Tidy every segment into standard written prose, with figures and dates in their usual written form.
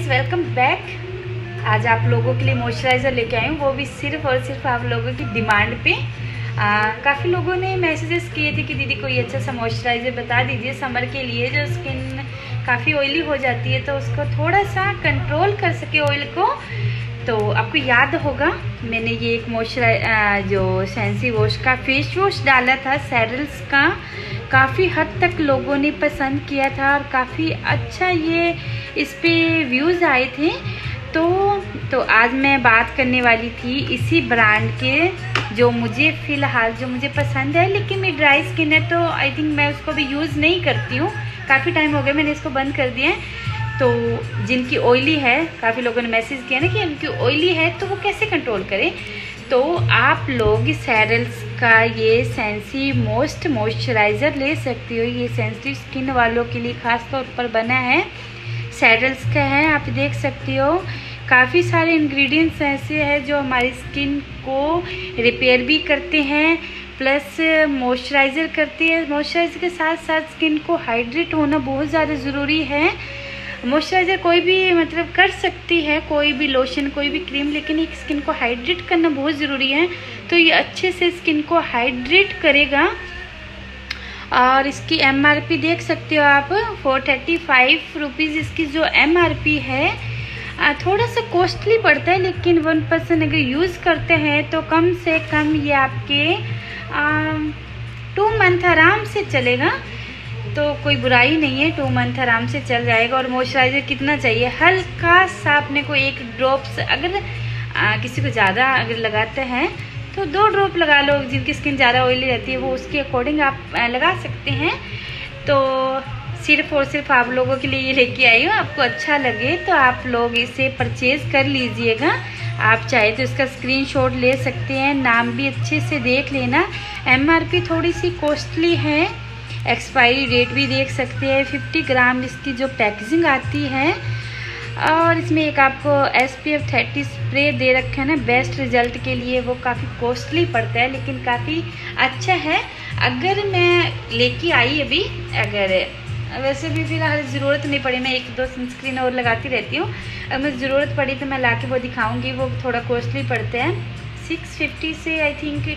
Welcome back. आज आप लोगों के लिए मॉइस्चराइज़र लेके आई हूँ, वो भी सिर्फ और सिर्फ आप लोगों की डिमांड पे। काफ़ी लोगों ने मैसेजेस किए थे कि दीदी कोई अच्छा सा मॉइस्चराइज़र बता दीजिए समर के लिए, जो स्किन काफ़ी ऑयली हो जाती है तो उसको थोड़ा सा कंट्रोल कर सके ऑयल को। तो आपको याद होगा मैंने ये एक जो सेंसी वॉश का फेस वॉश डाला था सेरल्स का, काफ़ी हद तक लोगों ने पसंद किया था और काफ़ी अच्छा ये इस पे व्यूज़ आए थे। तो आज मैं बात करने वाली थी इसी ब्रांड के जो मुझे फ़िलहाल पसंद है, लेकिन मेरी ड्राई स्किन है तो आई थिंक मैं उसको भी यूज़ नहीं करती हूँ। काफ़ी टाइम हो गया मैंने इसको बंद कर दिया है। तो जिनकी ऑयली है, काफ़ी लोगों ने मैसेज किया ना कि उनकी ऑयली है तो वो कैसे कंट्रोल करें। तो आप लोग सेरल्स का ये सेंसी मोस्ट मॉइस्चराइज़र ले सकते हो। ये सेंसिटिव स्किन वालों के लिए ख़ास तौर पर बना है, सेरल्स का है। आप देख सकते हो काफ़ी सारे इंग्रेडिएंट्स ऐसे हैं जो हमारी स्किन को रिपेयर भी करते हैं, प्लस मॉइस्चराइज़र करते हैं। मॉइस्चराइज़र के साथ साथ स्किन को हाइड्रेट होना बहुत ज़्यादा ज़रूरी है। मॉइस्चराइज़र कोई भी मतलब कर सकती है, कोई भी लोशन, कोई भी क्रीम, लेकिन एक स्किन को हाइड्रेट करना बहुत ज़रूरी है। तो ये अच्छे से स्किन को हाइड्रेट करेगा। और इसकी MRP देख सकते हो आप, 435 रुपीज़ इसकी जो MRP है। थोड़ा सा कॉस्टली पड़ता है, लेकिन 1% अगर यूज़ करते हैं तो कम से कम ये आपके 2 मंथ आराम से चलेगा। तो कोई बुराई नहीं है, 2 मंथ आराम से चल जाएगा। और मॉइस्चराइज़र कितना चाहिए, हल्का सा अपने को 1 ड्रॉप्स, अगर किसी को ज़्यादा अगर लगाते हैं तो 2 ड्रॉप लगा लो। जिनकी स्किन ज़्यादा ऑयली रहती है वो उसके अकॉर्डिंग आप लगा सकते हैं। तो सिर्फ और सिर्फ आप लोगों के लिए ये लेके आई हूँ। आपको अच्छा लगे तो आप लोग इसे परचेज़ कर लीजिएगा। आप चाहे तो इसका स्क्रीनशॉट ले सकते हैं, नाम भी अच्छे से देख लेना। MRP थोड़ी सी कॉस्टली है, एक्सपायरी डेट भी देख सकते हैं। 50 ग्राम इसकी जो पैकेजिंग आती है, और इसमें एक आपको SPF 30 स्प्रे दे रखा है ना बेस्ट रिजल्ट के लिए। वो काफ़ी कॉस्टली पड़ता है लेकिन काफ़ी अच्छा है। अगर मैं लेके आई अभी, अगर वैसे भी फिलहाल ज़रूरत नहीं पड़ी, मैं 1-2 सनस्क्रीन और लगाती रहती हूँ। अगर मुझे ज़रूरत पड़ी तो मैं लाके वो दिखाऊंगी। वो थोड़ा कॉस्टली पड़ते हैं, 650 से आई थिंक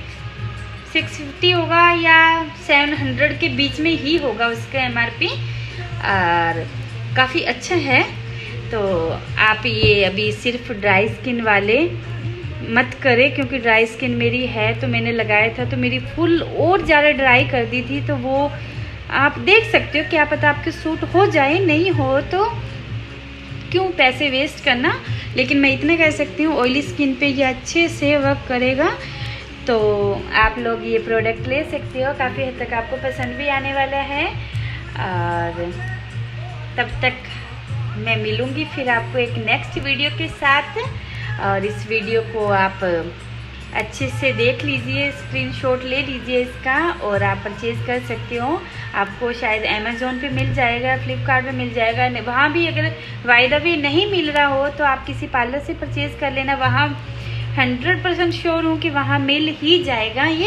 650 होगा या 700 के बीच में ही होगा उसका MRP, और काफ़ी अच्छा है। तो आप ये अभी सिर्फ ड्राई स्किन वाले मत करें, क्योंकि ड्राई स्किन मेरी है तो मैंने लगाया था तो मेरी फुल और ज़्यादा ड्राई कर दी थी। तो वो आप देख सकते हो, क्या पता आपके सूट हो जाए, नहीं हो तो क्यों पैसे वेस्ट करना। लेकिन मैं इतना कह सकती हूँ ऑयली स्किन पे ये अच्छे से वर्क करेगा। तो आप लोग ये प्रोडक्ट ले सकते हो, काफ़ी हद तक आपको पसंद भी आने वाला है। और तब तक मैं मिलूँगी फिर आपको एक नेक्स्ट वीडियो के साथ। और इस वीडियो को आप अच्छे से देख लीजिए, स्क्रीनशॉट ले लीजिए इसका, और आप परचेज़ कर सकते हो। आपको शायद अमेज़ोन पे मिल जाएगा, फ्लिपकार्ट पे मिल जाएगा। वहाँ भी अगर वायदा भी नहीं मिल रहा हो तो आप किसी पार्लर से परचेज़ कर लेना, वहाँ 100% श्योर हूँ कि वहाँ मिल ही जाएगा ये।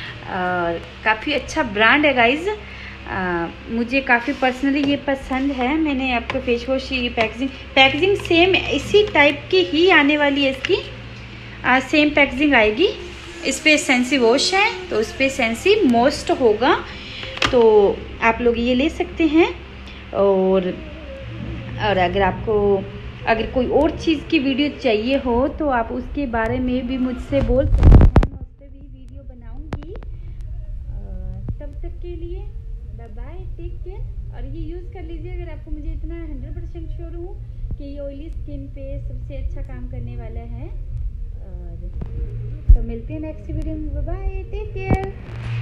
काफ़ी अच्छा ब्रांड है गाइज़, मुझे काफ़ी पर्सनली ये पसंद है। मैंने आपको फेस वॉश की पैकेजिंग सेम इसी टाइप की ही आने वाली है इसकी, सेम पैकेजिंग आएगी। इस पर सेंसी वॉश है तो उस पर सेंसी मोस्ट होगा। तो आप लोग ये ले सकते हैं। और अगर आपको कोई और चीज़ की वीडियो चाहिए हो तो आप उसके बारे में भी मुझसे बोल सकते हैं, मैं उस पर भी वीडियो बनाऊंगी। तब तक के लिए बाय बाय, टेक केयर। और ये यूज़ कर लीजिए अगर आपको, मुझे इतना 100% श्योर हूँ कि ये ऑयली स्किन पे सबसे अच्छा काम करने वाला है। और तो मिलते हैं नेक्स्ट वीडियो में, बाय बाय, टेक केयर।